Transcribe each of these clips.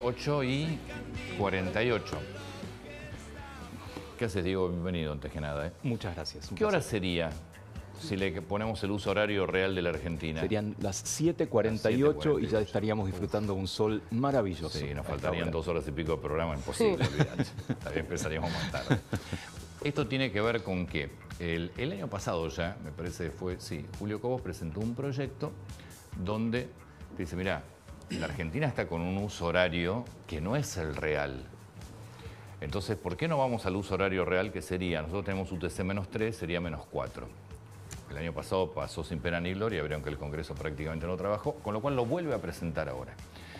8:48. ¿Qué haces, Diego? Bienvenido, antes que nada. Muchas gracias. ¿Qué hora sería si le ponemos el uso horario real de la Argentina? Serían las 7:48 y ya estaríamos disfrutando de un sol maravilloso. Sí, nos faltarían 2 horas y pico de programa, imposible, olvidate. También empezaríamos más tarde. Esto tiene que ver con que el año pasado ya, me parece que fue, sí, Julio Cobos presentó un proyecto donde dice, mira, la Argentina está con un uso horario que no es el real. Entonces, ¿por qué no vamos al uso horario real que sería? Nosotros tenemos UTC -3, sería -4. El año pasado pasó sin pena ni gloria, vieron que el Congreso prácticamente no trabajó, con lo cual lo vuelve a presentar ahora.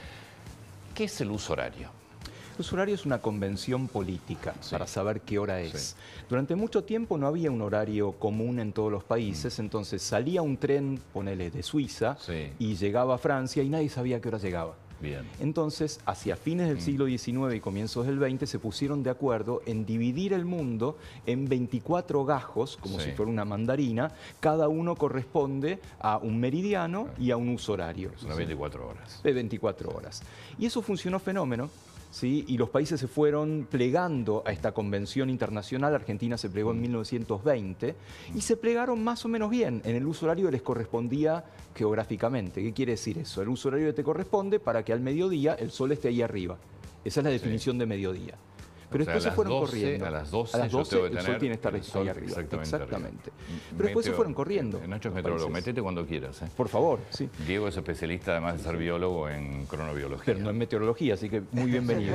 ¿Qué es el uso horario? El uso horario es una convención política para saber qué hora es. Durante mucho tiempo no había un horario común en todos los países, entonces salía un tren, ponele, de Suiza, y llegaba a Francia y nadie sabía a qué hora llegaba. Bien. Entonces, hacia fines del siglo XIX y comienzos del XX, se pusieron de acuerdo en dividir el mundo en 24 gajos, como si fuera una mandarina. Cada uno corresponde a un meridiano y a un uso horario. Son 24 horas. De 24 horas. Y eso funcionó fenómeno. ¿Sí? Y los países se fueron plegando a esta convención internacional. Argentina se plegó en 1920 y se plegaron más o menos bien. En el uso horario les correspondía geográficamente. ¿Qué quiere decir eso? El uso horario te corresponde para que al mediodía el sol esté ahí arriba. Esa es la definición de mediodía. Pero después se fueron corriendo. A las 12 el sol tiene que estar ahí arriba. Exactamente. Pero después se fueron corriendo. Nacho es meteorólogo, metete cuando quieras. Por favor, sí. Diego es especialista, además de ser biólogo, en cronobiología. Pero no en meteorología, así que muy bienvenido.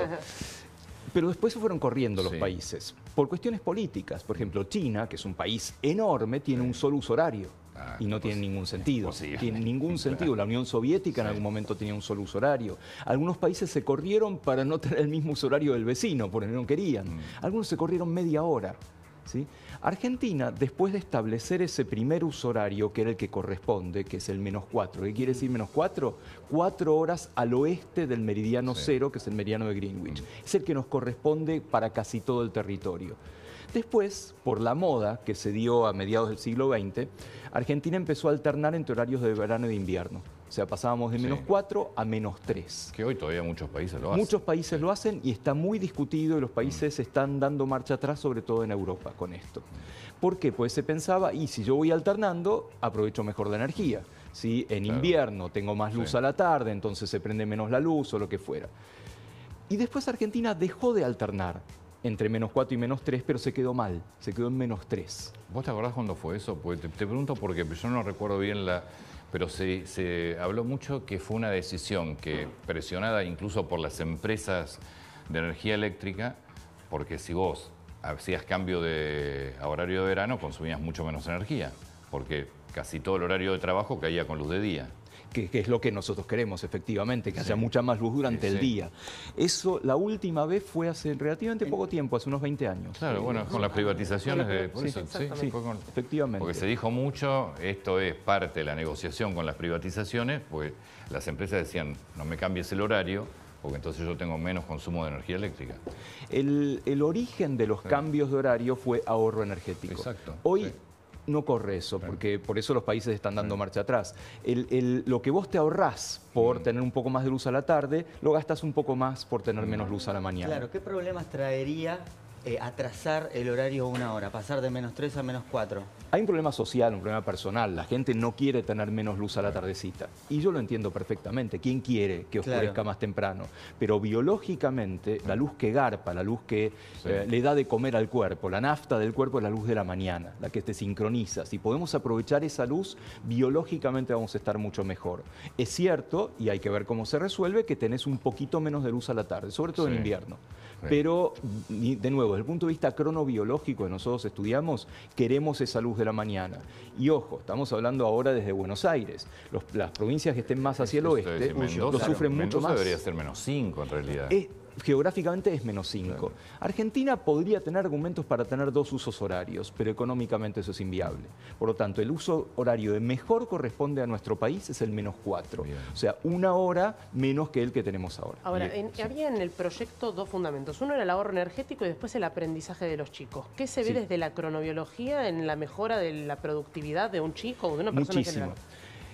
Pero después se fueron corriendo los países por cuestiones políticas. Por ejemplo, China, que es un país enorme, tiene un solo uso horario. Y no tiene ningún sentido. Tiene ningún sentido. La Unión Soviética en algún momento tenía un solo uso horario. Algunos países se corrieron para no tener el mismo uso horario del vecino, porque no querían. Algunos se corrieron media hora. ¿Sí? Argentina, después de establecer ese primer uso horario, que era el que corresponde, que es el -4, ¿qué quiere decir -4? 4 horas al oeste del meridiano cero, que es el meridiano de Greenwich. Es el que nos corresponde para casi todo el territorio. Después, por la moda que se dio a mediados del siglo XX, Argentina empezó a alternar entre horarios de verano y de invierno. O sea, pasábamos de -4 a -3. Que hoy todavía muchos países lo hacen. Muchos países lo hacen y está muy discutido y los países están dando marcha atrás, sobre todo en Europa, con esto. ¿Por qué? Pues se pensaba, y si yo voy alternando, aprovecho mejor la energía. ¿Sí? En invierno tengo más luz a la tarde, entonces se prende menos la luz o lo que fuera. Y después Argentina dejó de alternar entre -4 y -3, pero se quedó mal, se quedó en -3. ¿Vos te acordás cuándo fue eso? Porque te pregunto porque yo no recuerdo bien pero se habló mucho que fue una decisión que, presionada incluso por las empresas de energía eléctrica, porque si vos hacías cambio a horario de verano, consumías mucho menos energía, porque casi todo el horario de trabajo caía con luz de día. Que es lo que nosotros queremos, efectivamente, que haya mucha más luz durante el día. Eso, la última vez fue hace relativamente poco tiempo, hace unos 20 años. Claro, bueno, con las privatizaciones efectivamente. Porque se dijo mucho, esto es parte de la negociación con las privatizaciones, pues las empresas decían, no me cambies el horario, porque entonces yo tengo menos consumo de energía eléctrica. El origen de los cambios de horario fue ahorro energético. Exacto. Hoy no corre eso, porque por eso los países están dando marcha atrás. Lo que vos te ahorrás por tener un poco más de luz a la tarde, lo gastas un poco más por tener menos luz a la mañana. Claro, ¿qué problemas traería atrasar el horario 1 hora, pasar de -3 a -4? Hay un problema social, un problema personal. La gente no quiere tener menos luz a la tardecita. Y yo lo entiendo perfectamente. ¿Quién quiere que oscurezca más temprano? Pero biológicamente, la luz que garpa, la luz que le da de comer al cuerpo, la nafta del cuerpo es la luz de la mañana, la que te sincroniza. Si podemos aprovechar esa luz, biológicamente vamos a estar mucho mejor. Es cierto, y hay que ver cómo se resuelve, que tenés un poquito menos de luz a la tarde, sobre todo en invierno. Pero, de nuevo, desde el punto de vista cronobiológico que nosotros estudiamos, queremos esa luz de la mañana. Y ojo, estamos hablando ahora desde Buenos Aires. Las provincias que estén más hacia el oeste lo sufren mucho más. Debería ser -5 en realidad. Geográficamente es -5. Argentina podría tener argumentos para tener 2 usos horarios, pero económicamente eso es inviable. Por lo tanto, el uso horario que mejor corresponde a nuestro país es el -4. O sea, 1 hora menos que el que tenemos ahora. Ahora, había en el proyecto 2 fundamentos. Uno era el ahorro energético y después el aprendizaje de los chicos. ¿Qué se ve desde la cronobiología en la mejora de la productividad de un chico o de una persona en general?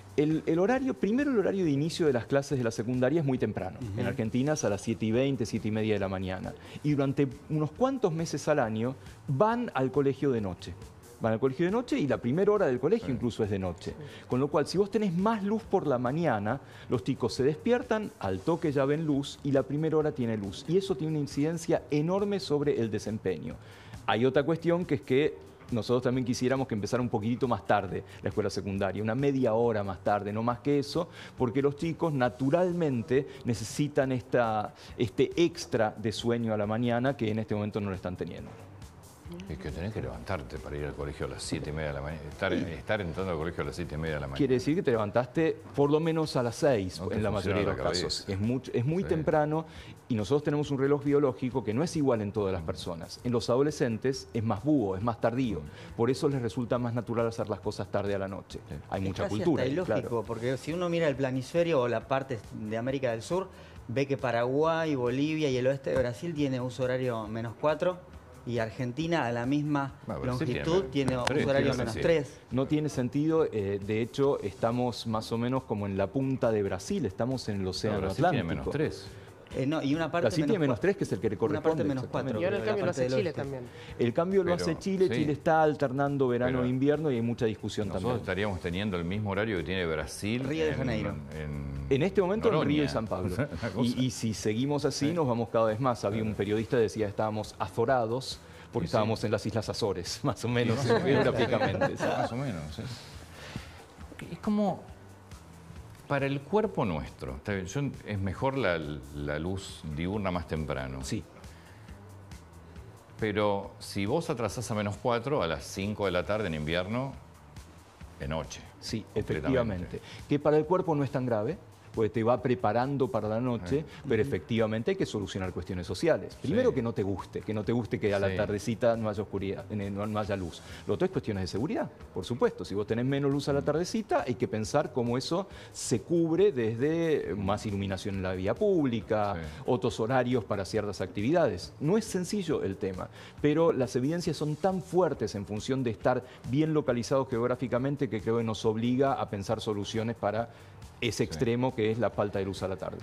El horario, primero el horario de inicio de las clases de la secundaria es muy temprano. En Argentina es a las 7:20, 7:30 de la mañana. Y durante unos cuantos meses al año van al colegio de noche. Van al colegio de noche y la primera hora del colegio incluso es de noche. Con lo cual, si vos tenés más luz por la mañana, los chicos se despiertan, al toque ya ven luz y la primera hora tiene luz. Y eso tiene una incidencia enorme sobre el desempeño. Hay otra cuestión que es que nosotros también quisiéramos que empezara un poquitito más tarde la escuela secundaria, una media hora más tarde, no más que eso, porque los chicos naturalmente necesitan este extra de sueño a la mañana que en este momento no lo están teniendo. Es que tenés que levantarte para ir al colegio a las 7:30 de la mañana. Estar entrando al colegio a las 7:30 de la mañana. Quiere decir que te levantaste por lo menos a las 6 No en la mayoría de los casos. Es muy temprano y nosotros tenemos un reloj biológico que no es igual en todas las personas. En los adolescentes es más búho, es más tardío. Por eso les resulta más natural hacer las cosas tarde a la noche. Hay mucha cultura. Es ilógico, claro. porque si uno mira el planisferio o la parte de América del Sur, ve que Paraguay, Bolivia y el oeste de Brasil tiene uso horario -4. Y Argentina a la misma longitud tiene uso horario -3. No tiene sentido, de hecho estamos más o menos como en la punta de Brasil, estamos en el océano Atlántico. Tiene -3. No, y una parte Brasil tiene -3, que es el que le corresponde. Una parte -4. Y ahora el cambio lo hace Chile también. El cambio lo hace Chile, sí. Chile está alternando verano e invierno y hay mucha discusión Nosotros también. estaríamos teniendo el mismo horario que tiene Brasil. Río de Janeiro. En este momento en Noroña. Río y San Pablo. Y si seguimos así nos vamos cada vez más. Había un periodista que decía que estábamos azorados porque estábamos en las Islas Azores, más o menos, geográficamente. Más o menos, sí. Es como para el cuerpo nuestro. Está bien, es mejor la luz diurna más temprano. Sí. Pero si vos atrasás a -4, a las 5 de la tarde en invierno, de noche. Sí, efectivamente. Que para el cuerpo no es tan grave, porque te va preparando para la noche, pero efectivamente hay que solucionar cuestiones sociales. Primero que no te guste que a la tardecita no haya oscuridad, no haya luz. Lo otro es cuestiones de seguridad, por supuesto. Si vos tenés menos luz a la tardecita, hay que pensar cómo eso se cubre desde más iluminación en la vía pública, otros horarios para ciertas actividades. No es sencillo el tema, pero las evidencias son tan fuertes en función de estar bien localizados geográficamente que creo que nos obliga a pensar soluciones para ese extremo que es la falta de luz a la tarde.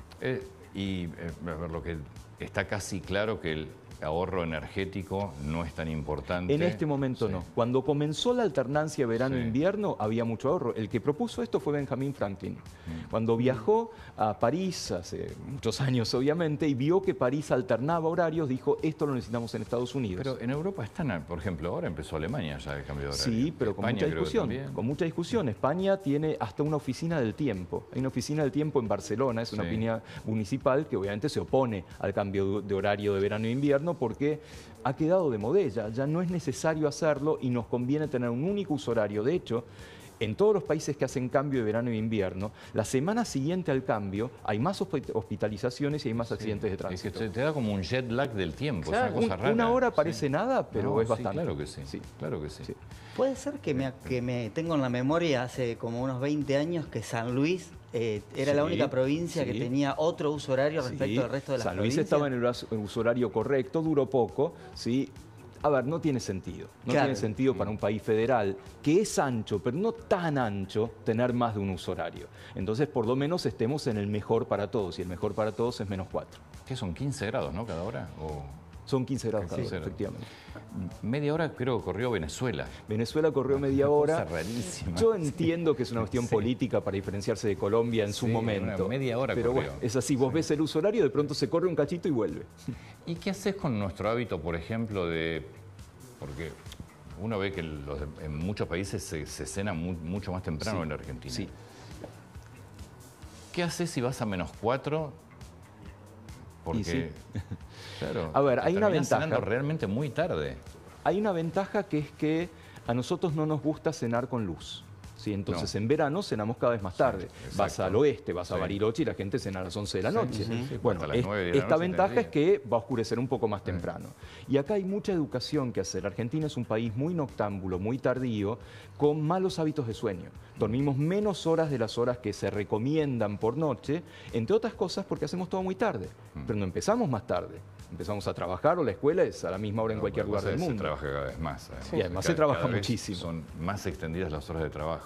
Lo que está casi claro que el ahorro energético no es tan importante. En este momento no. Cuando comenzó la alternancia verano-invierno había mucho ahorro. El que propuso esto fue Benjamin Franklin. Cuando viajó a París, hace muchos años obviamente, y vio que París alternaba horarios, dijo, esto lo necesitamos en Estados Unidos. Pero en Europa están, por ejemplo, ahora empezó Alemania ya el cambio de horario. Sí, pero con mucha discusión. Con mucha discusión. España tiene hasta una oficina del tiempo. Hay una oficina del tiempo en Barcelona, es una oficina municipal que obviamente se opone al cambio de horario de verano e invierno porque ha quedado de modella, ya no es necesario hacerlo y nos conviene tener un único uso horario. De hecho, en todos los países que hacen cambio de verano e invierno, la semana siguiente al cambio hay más hospitalizaciones y hay más accidentes de tránsito. Es que te da como un jet lag del tiempo, claro, es una cosa rara. Una hora parece nada, pero es bastante. Claro que sí, claro que sí. Puede ser que me tengo en la memoria hace como unos 20 años que San Luis era la única provincia que tenía otro uso horario respecto al resto de las provincias. San Luis estaba en el uso horario correcto, duró poco, ¿sí? A ver, no tiene sentido. No tiene sentido para un país federal que es ancho, pero no tan ancho, tener más de un uso horario. Entonces, por lo menos estemos en el mejor para todos, y el mejor para todos es -4. ¿Qué son 15 grados, no, cada hora? Son 15 grados cada hora, efectivamente. Media hora creo que corrió Venezuela. Venezuela corrió media hora. Cosa rarísima. Yo entiendo que es una cuestión política para diferenciarse de Colombia en su momento. Media hora pero corrió. Bueno, es así, vos ves el uso horario, de pronto se corre un cachito y vuelve. ¿Y qué haces con nuestro hábito, por ejemplo, porque uno ve que en muchos países se cena mucho más temprano en la Argentina? Sí. ¿Qué haces si vas a -4? Porque, claro, a ver, hay una ventaja. Cenando realmente muy tarde. Hay una ventaja que es que a nosotros no nos gusta cenar con luz. ¿Sí? Entonces, en verano cenamos cada vez más tarde. Vas al oeste, vas a Bariloche y la gente cena a las 11 de la noche. Bueno, esta ventaja es que va a oscurecer un poco más temprano. Y acá hay mucha educación que hacer. Argentina es un país muy noctámbulo, muy tardío, con malos hábitos de sueño. Dormimos menos horas de las horas que se recomiendan por noche, entre otras cosas porque hacemos todo muy tarde. Pero no empezamos más tarde. Empezamos a trabajar o la escuela es a la misma hora en cualquier lugar del mundo. Se trabaja cada vez más. Y además se trabaja muchísimo. Son más extendidas las horas de trabajo.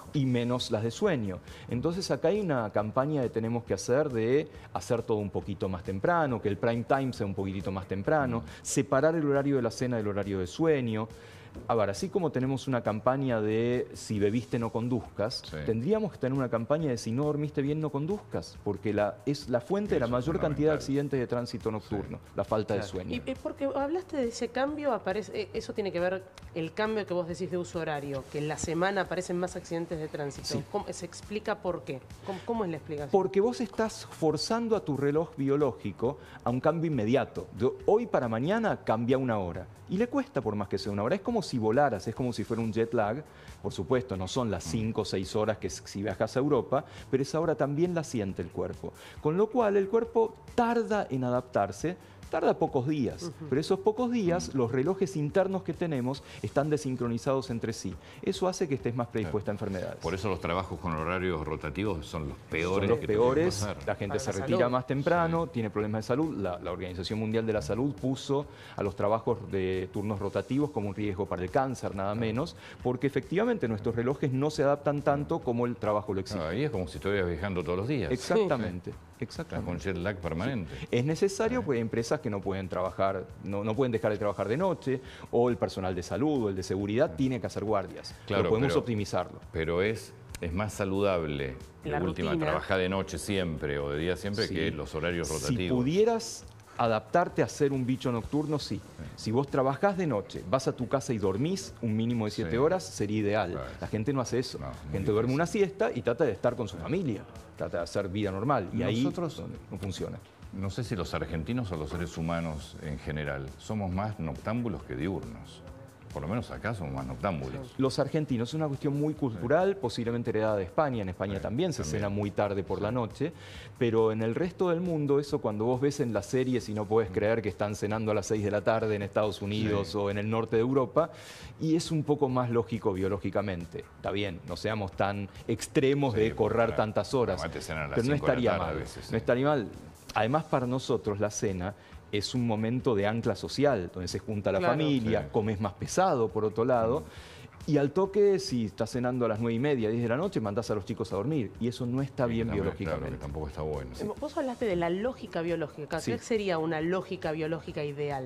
trabajo. Y menos las de sueño. Entonces acá hay una campaña que tenemos que hacer de hacer todo un poquito más temprano, que el prime time sea un poquitito más temprano, separar el horario de la cena del horario de sueño. A ver, así como tenemos una campaña de si bebiste no conduzcas, tendríamos que tener una campaña de si no dormiste bien no conduzcas, porque es la fuente de la mayor cantidad de accidentes de tránsito nocturno, la falta de sueño. Y porque hablaste de ese cambio, eso tiene que ver el cambio que vos decís de uso horario, que en la semana aparecen más accidentes de tránsito. Sí. ¿Se explica por qué? ¿Cómo es la explicación? Porque vos estás forzando a tu reloj biológico a un cambio inmediato. De hoy para mañana cambia una hora. Y le cuesta por más que sea una hora. Es como si volaras, es como si fuera un jet lag. Por supuesto, no son las 5 o 6 horas que si viajas a Europa, pero esa hora también la siente el cuerpo. Con lo cual el cuerpo tarda en adaptarse. Tarda pocos días, pero esos pocos días los relojes internos que tenemos están desincronizados entre sí. Eso hace que estés más predispuesta a enfermedades. Por eso los trabajos con horarios rotativos son los peores. Son los peores, la gente se retira más temprano, tiene problemas de salud. La Organización Mundial de la Salud puso a los trabajos de turnos rotativos como un riesgo para el cáncer, nada menos, porque efectivamente nuestros relojes no se adaptan tanto como el trabajo lo exige. Ahí es como si estuvieras viajando todos los días. Exactamente. Estás con jet lag permanente. Es necesario porque hay empresas que no pueden trabajar, no pueden dejar de trabajar de noche, o el personal de salud o el de seguridad tiene que hacer guardias. Claro, pero podemos optimizarlo. Pero es más saludable, la última, rutina. trabajar de noche siempre o de día siempre que los horarios rotativos. Si pudieras adaptarte a ser un bicho nocturno, sí. Si vos trabajás de noche, vas a tu casa y dormís un mínimo de 7 horas, sería ideal. Claro. La gente no hace eso. No, la gente duerme una siesta y trata de estar con su familia, trata de hacer vida normal. Y Nosotros, ahí no funciona. No sé si los argentinos o los seres humanos en general somos más noctámbulos que diurnos. Por lo menos acá somos más noctámbulos. Los argentinos es una cuestión muy cultural, posiblemente heredada de España. En España también se cena muy tarde por la noche, pero en el resto del mundo, eso cuando vos ves en las series y no podés creer que están cenando a las 6 de la tarde en Estados Unidos o en el norte de Europa, y es un poco más lógico biológicamente. Está bien, no seamos tan extremos de correr tantas horas, pero no estaría mal. No estaría mal. Además, para nosotros la cena es un momento de ancla social, donde se junta la familia, comes más pesado por otro lado, y al toque, si estás cenando a las 9:30, 10 de la noche, mandás a los chicos a dormir, y eso no está bien biológicamente. Claro, que tampoco está bueno. Vos hablaste de la lógica biológica. ¿Qué sería una lógica biológica ideal?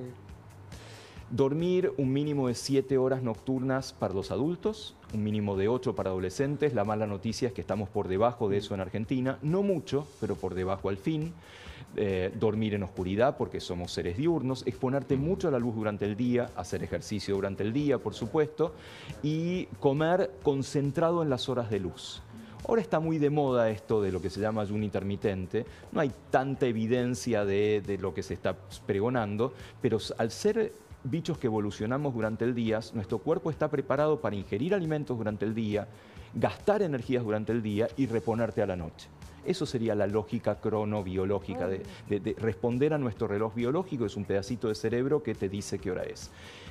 Dormir un mínimo de 7 horas nocturnas para los adultos, un mínimo de 8 para adolescentes. La mala noticia es que estamos por debajo de eso en Argentina, no mucho, pero por debajo al fin. Dormir en oscuridad porque somos seres diurnos, exponerte mucho a la luz durante el día, hacer ejercicio durante el día, por supuesto, y comer concentrado en las horas de luz. Ahora está muy de moda esto de lo que se llama ayuno intermitente. No hay tanta evidencia de lo que se está pregonando, pero al ser bichos que evolucionamos durante el día, nuestro cuerpo está preparado para ingerir alimentos durante el día, gastar energías durante el día y reponerte a la noche. Eso sería la lógica cronobiológica de responder a nuestro reloj biológico. Es un pedacito de cerebro que te dice qué hora es.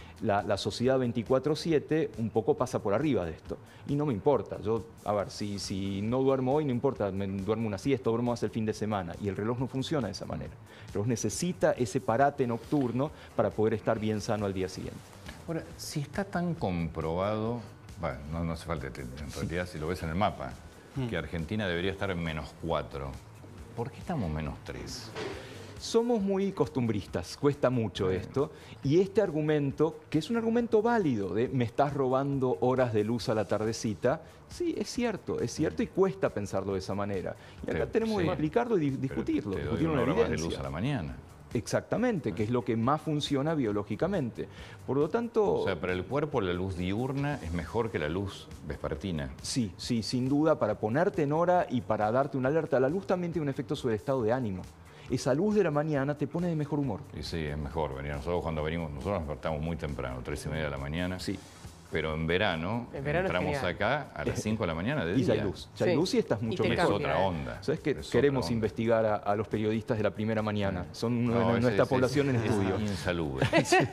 La sociedad 24/7 un poco pasa por arriba de esto. Y no me importa. Yo, a ver, si no duermo hoy, no importa. Duermo una siesta, duermo más el fin de semana. Y el reloj no funciona de esa manera. El reloj necesita ese parate nocturno para poder estar bien sano al día siguiente. Ahora, si está tan comprobado, bueno, no hace falta, en realidad, si lo ves en el mapa, que Argentina debería estar en -4. ¿Por qué estamos -3? Somos muy costumbristas, cuesta mucho esto. Y este argumento, que es un argumento válido, de me estás robando horas de luz a la tardecita, sí, es cierto y cuesta pensarlo de esa manera. Y acá tenemos que explicarlo y discutirlo. Te doy una hora más de luz a la mañana. Exactamente, que es lo que más funciona biológicamente. Por lo tanto... O sea, para el cuerpo la luz diurna es mejor que la luz vespertina. Sí, sin duda, para ponerte en hora y para darte una alerta. La luz también tiene un efecto sobre el estado de ánimo. Esa luz de la mañana te pone de mejor humor. Y sí, es mejor venir. Nosotros nos despertamos muy temprano, 3:30 de la mañana. Sí. Pero en verano entramos acá a las 5 de la mañana de día. Y ya hay luz y estás mucho mejor. Es otra onda. ¿Sabes que queremos investigar a los periodistas de la primera mañana? Son nuestra población en estudio. Es insalubre.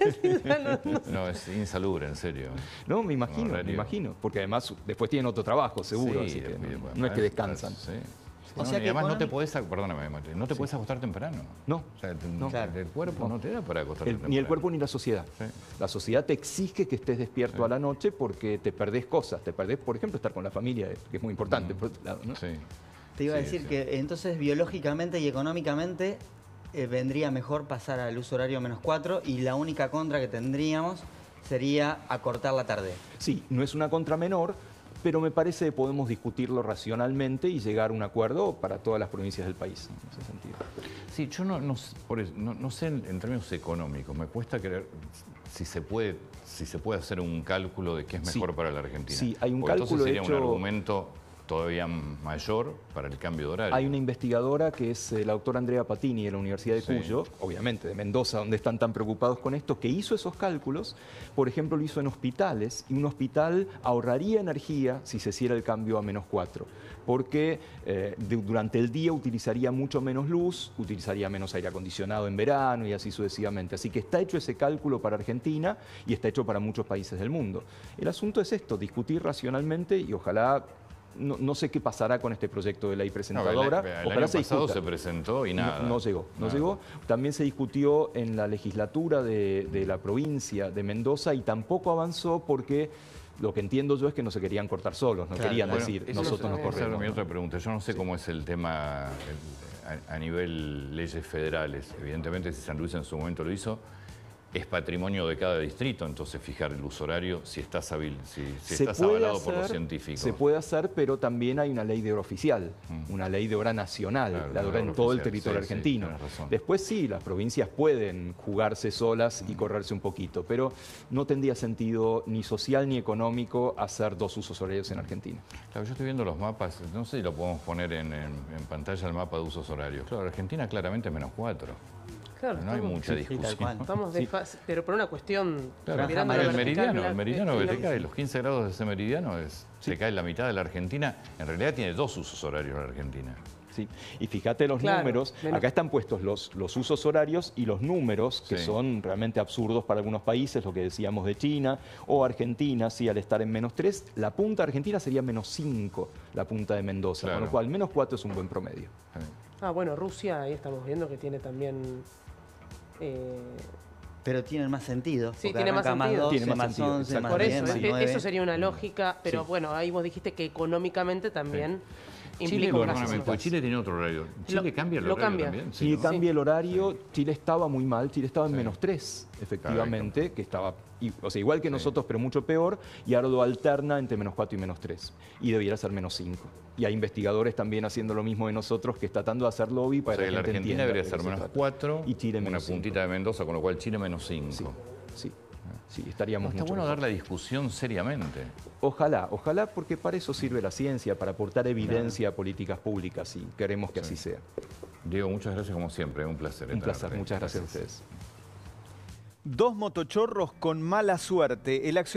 No, es insalubre, en serio. No, me imagino. Porque además después tienen otro trabajo, seguro. Sí, así que no es que descansan. O sea y además no te podés, perdóname, no te podés acostar temprano. No. O sea, No. el cuerpo no te da para acostarte temprano. Ni el cuerpo ni la sociedad. Sí. La sociedad te exige que estés despierto a la noche porque te perdés cosas. Te perdés, por ejemplo, estar con la familia, que es muy importante, por otro lado, ¿no? Sí. Te iba a decir que entonces biológicamente y económicamente vendría mejor pasar al uso horario -4 y la única contra que tendríamos sería acortar la tarde. Sí, no es una contra menor, pero me parece que podemos discutirlo racionalmente y llegar a un acuerdo para todas las provincias del país, en ese sentido. Sí, yo no sé en términos económicos, me cuesta creer si se puede hacer un cálculo de qué es mejor para la Argentina. Sí, hay un porque cálculo entonces sería hecho... un argumento todavía mayor para el cambio de horario. Hay una investigadora que es la doctora Andrea Patini de la Universidad de Cuyo, obviamente de Mendoza, donde están tan preocupados con esto, que hizo esos cálculos. Por ejemplo, lo hizo en hospitales, y un hospital ahorraría energía si se hiciera el cambio a -4, porque durante el día utilizaría mucho menos luz, utilizaría menos aire acondicionado en verano y así sucesivamente. Así que está hecho ese cálculo para Argentina y está hecho para muchos países del mundo. El asunto es esto, discutir racionalmente y ojalá... No sé qué pasará con este proyecto de ley presentadora. El año pasado se presentó y nada. No llegó. También se discutió en la legislatura de la provincia de Mendoza y tampoco avanzó porque lo que entiendo yo es que no se querían cortar solos, no querían decir nosotros nos corremos. Esa es mi otra pregunta. Yo no sé cómo es el tema a nivel leyes federales. Evidentemente, si San Luis en su momento lo hizo, es patrimonio de cada distrito, entonces fijar el uso horario si estás avalado por los científicos. Se puede hacer, pero también hay una ley de hora oficial, una ley de hora nacional, claro, la de hora en todo el territorio argentino. Después sí, las provincias pueden jugarse solas y correrse un poquito, pero no tendría sentido ni social ni económico hacer dos usos horarios en Argentina. Claro, yo estoy viendo los mapas, no sé si lo podemos poner en pantalla el mapa de usos horarios. Claro, Argentina claramente -4. Claro, no hay mucha discusión. Estamos pero por una cuestión... Claro, el meridiano que te cae, los 15 grados de ese meridiano, se cae la mitad de la Argentina. En realidad tiene dos usos horarios la Argentina. Sí. Y fíjate los números, acá están puestos los usos horarios y los números, que son realmente absurdos para algunos países, lo que decíamos de China, o Argentina, sí, al estar en -3, la punta de Argentina sería -5, la punta de Mendoza, con lo cual -4 es un buen promedio. Bueno, Rusia, ahí estamos viendo que tiene también... Pero tienen más sentido. Sí, tiene más sentido. Tiene más 11, más 10, más 9. Eso sería una lógica, pero bueno, ahí vos dijiste que económicamente también implica Chile tiene otro horario. Chile cambia el horario también. Chile cambia el horario. Chile estaba muy mal. Chile estaba en -3, efectivamente, que estaba igual que nosotros, pero mucho peor, y ahora lo alterna entre -4 y -3. Y debiera ser -5. Y hay investigadores también haciendo lo mismo de nosotros, que está tratando de hacer lobby para que la gente Argentina debería ser -4 y Chile una puntita de Mendoza, con lo cual Chile -5. Sí, estaríamos mucho bueno dar la discusión seriamente. Ojalá, porque para eso sirve la ciencia, para aportar evidencia a políticas públicas, y queremos que así sea. Diego, muchas gracias como siempre, un placer. Un placer, muchas gracias a ustedes. Dos motochorros con mala suerte. El